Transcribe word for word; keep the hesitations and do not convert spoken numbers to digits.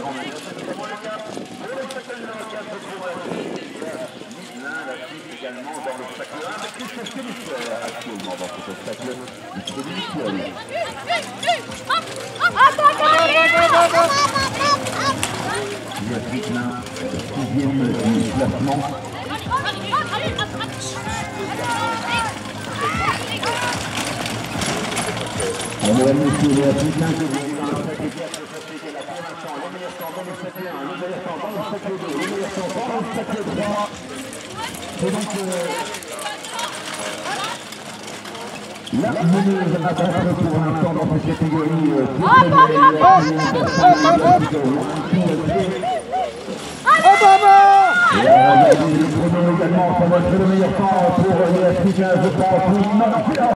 également dans le spectacle un avec Christophe Commissaire actuellement dans ce spectacle distribution. Béatrice Nain, sixième du classement. Alors, monsieur Béatrice Nain, je vous dis dans le spectacle quatre, c'est là pour l'instant le meilleur temps dans le spectacle un, le meilleur temps dans le spectacle deux, le meilleur temps dans le spectacle trois. C'est donc euh, la meneuse attaque pour l'instant dans cette catégorie. Euh, et euh, le chrono également, ça va être le meilleur temps pour les Africains, je pense.